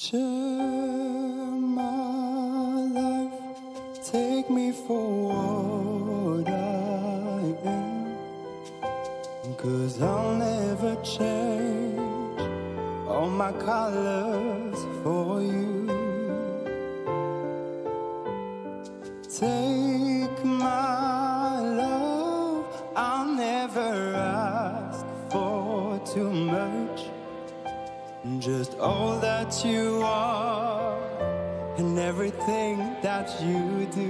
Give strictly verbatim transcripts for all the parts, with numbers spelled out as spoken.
Share my life, take me for what I am, 'cause I'll never change all my colors for you. Take my love, I'll never ask for too much, just all that you are and everything that you do.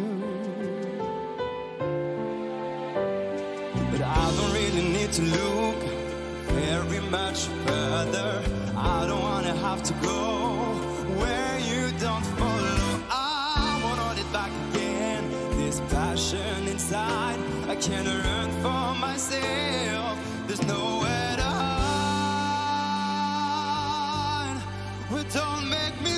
But I don't really need to look very much further. I don't wanna have to go where you don't follow. I want all it back again, this passion inside. I can't run for myself, there's nowhere to hide. But don't make me